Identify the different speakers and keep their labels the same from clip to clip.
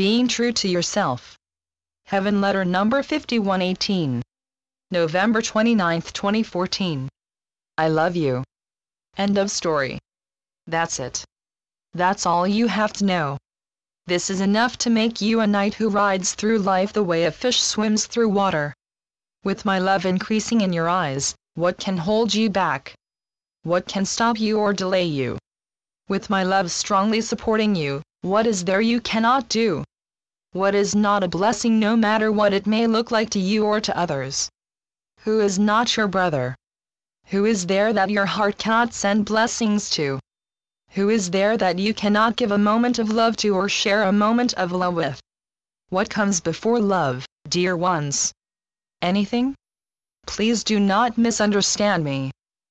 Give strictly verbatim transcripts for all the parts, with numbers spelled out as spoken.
Speaker 1: being true to yourself. Heaven letter number fifty-one eighteen. November twenty-ninth, twenty fourteen. I love you. End of story. That's it. That's all you have to know. This is enough to make you a knight who rides through life the way a fish swims through water. With my love increasing in your eyes, what can hold you back? What can stop you or delay you? With my love strongly supporting you, what is there you cannot do? What is not a blessing no matter what it may look like to you or to others? Who is not your brother? Who is there that your heart cannot send blessings to? Who is there that you cannot give a moment of love to or share a moment of love with? What comes before love, dear ones? Anything? Please do not misunderstand me.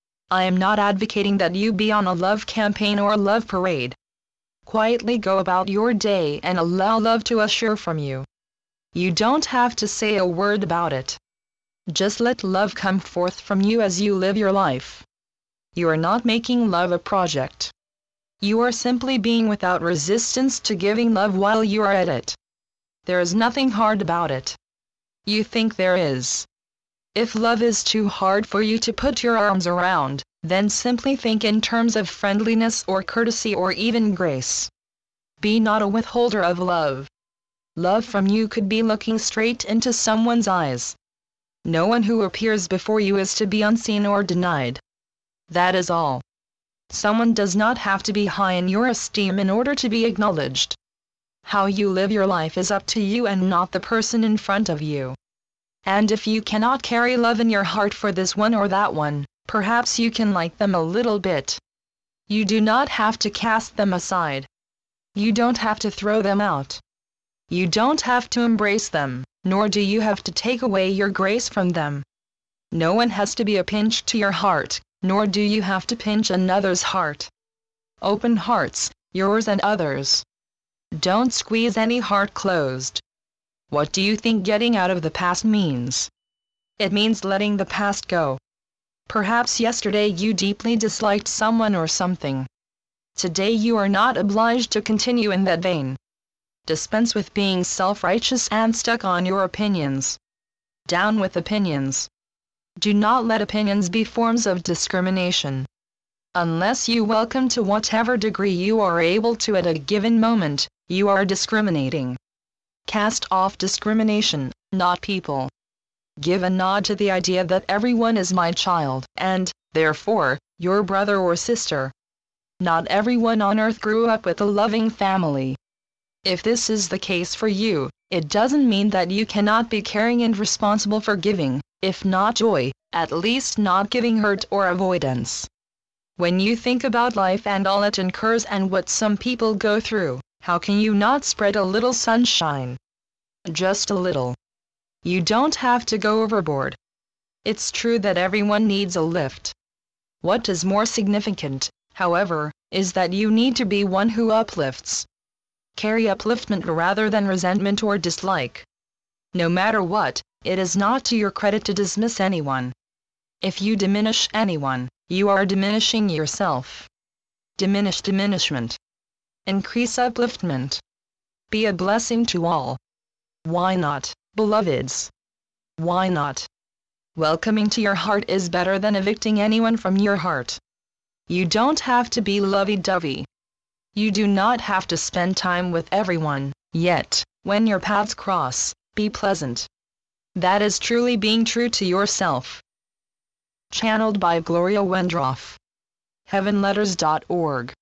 Speaker 1: I am not advocating that you be on a love campaign or love parade. Quietly go about your day and allow love to usher from you. You don't have to say a word about it. Just let love come forth from you as you live your life. You are not making love a project. You are simply being without resistance to giving love while you are at it. There is nothing hard about it. You think there is. If love is too hard for you to put your arms around, then simply think in terms of friendliness or courtesy or even grace. Be not a withholder of love. Love from you could be looking straight into someone's eyes. No one who appears before you is to be unseen or denied. That is all. Someone does not have to be high in your esteem in order to be acknowledged. How you live your life is up to you and not the person in front of you. And if you cannot carry love in your heart for this one or that one, perhaps you can like them a little bit. You do not have to cast them aside. You don't have to throw them out. You don't have to embrace them, nor do you have to take away your grace from them. No one has to be a pinch to your heart, nor do you have to pinch another's heart. Open hearts, yours and others. Don't squeeze any heart closed. What do you think getting out of the past means? It means letting the past go. Perhaps yesterday you deeply disliked someone or something. Today you are not obliged to continue in that vein. Dispense with being self-righteous and stuck on your opinions. Down with opinions. Do not let opinions be forms of discrimination. Unless you welcome to whatever degree you are able to at a given moment, you are discriminating. Cast off discrimination, not people. Give a nod to the idea that everyone is my child, and, therefore, your brother or sister. Not everyone on earth grew up with a loving family. If this is the case for you, it doesn't mean that you cannot be caring and responsible for giving, if not joy, at least not giving hurt or avoidance. When you think about life and all it incurs and what some people go through, how can you not spread a little sunshine? Just a little. You don't have to go overboard. It's true that everyone needs a lift. What is more significant, however, is that you need to be one who uplifts. Carry upliftment rather than resentment or dislike. No matter what, it is not to your credit to dismiss anyone. If you diminish anyone, you are diminishing yourself. Diminish diminishment. Increase upliftment. Be a blessing to all. Why not, beloveds? Why not? Welcoming to your heart is better than evicting anyone from your heart. You don't have to be lovey-dovey. You do not have to spend time with everyone, yet, when your paths cross, be pleasant. That is truly being true to yourself. Channeled by Gloria Wendroff. heaven letters dot org